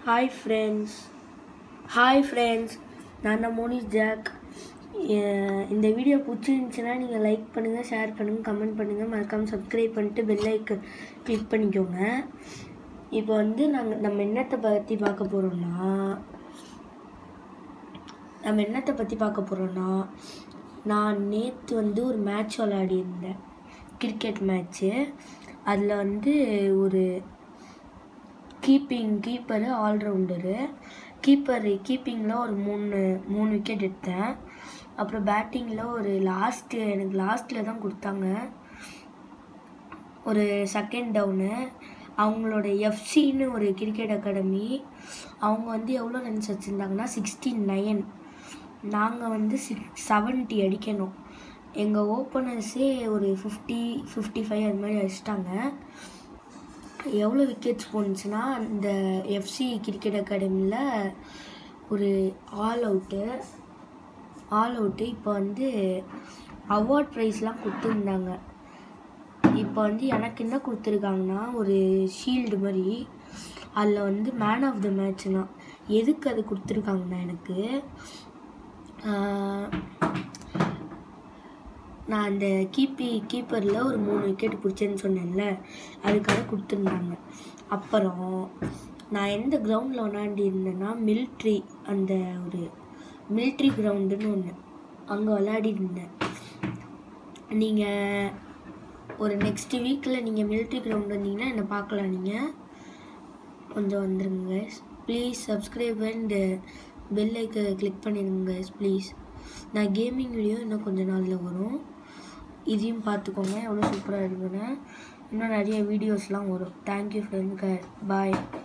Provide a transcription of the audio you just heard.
Hi friends, நான் தான் Monish jack. இந்த வீடியோ பிடிச்சிருந்துச்சுன்னா நீங்கள் லைக் பண்ணுங்கள், ஷேர் பண்ணுங்கள், கமெண்ட் பண்ணுங்கள், மறக்காமல் சப்ஸ்கிரைப் பண்ணிட்டு பெல் ஐக்கன் கிளிக் பண்ணிக்கோங்க. இப்போ வந்து நம்ம என்னத்தை பற்றி பார்க்க போகிறோன்னா நான் நேற்று வந்து ஒரு மேட்ச் விளையாடியிருந்தேன், கிரிக்கெட் மேட்ச்சு. அதில் வந்து ஒரு கீப்பரு ஆல்ரவுண்டரு. கீப்பிங்கில் ஒரு மூணு விக்கெட் எடுத்தேன். அப்புறம் பேட்டிங்கில் எனக்கு லாஸ்ட்டில் தான் கொடுத்தாங்க, ஒரு செகண்ட் டவுனு. அவங்களோட எஃப்சின்னு ஒரு கிரிக்கெட் அகாடமி, அவங்க வந்து எவ்வளோ ரன்ஸ் வச்சுருந்தாங்கன்னா 69. நாங்கள் வந்து 70 அடிக்கணும். எங்கள் ஓப்பனர்ஸே ஒரு 55 அது மாதிரி அடிச்சிட்டாங்க. எவ்வளோ விக்கெட்ஸ் போணுச்சுன்னா, இந்த எஃப்சி கிரிக்கெட் அகாடமியில் ஒரு ஆல் அவுட்டு. இப்போ வந்து அவார்ட் ப்ரைஸ்லாம் கொடுத்துருந்தாங்க. இப்போ வந்து எனக்கு என்ன கொடுத்துருக்காங்கன்னா, ஒரு ஷீல்டு மாதிரி. அதில் வந்து மேன் ஆஃப் த மேட்ச்னா எதுக்கு அது கொடுத்துருக்காங்கன்னா, எனக்கு நான் அந்த கீப்பரில் ஒரு 3 விக்கெட் பிடிச்சேன்னு சொன்னேன்ல, அதுக்காக கொடுத்துருந்தாங்க. அப்புறம் நான் எந்த கிரவுண்டில் விளையாண்டிருந்தேன்னா, ஒரு மிலிட்ரி கிரவுண்டுன்னு ஒன்று, அங்கே விளையாடிருந்தேன். நீங்கள் ஒரு நெக்ஸ்ட் வீக்கில் நீங்கள் மிலிட்ரி கிரவுண்ட் வந்தீங்கன்னா என்னை பார்க்கலாம். நீங்கள் கொஞ்சம் வந்துடுங்க guys. Please subscribe and bell ஐக்கனை கிளிக் பண்ணிடுங்க கைஸ் ப்ளீஸ். நான் கேமிங் வீடியோ இன்னும் கொஞ்ச நாளில் வரும், இதையும் பார்த்துக்கோங்க. எவ்வளோ சூப்பராக இருக்குன்னு. இன்னும் நிறைய வீடியோஸ்லாம் வரும். தேங்க்யூ ஃப்ரெண்ட்ஸ், பாய்.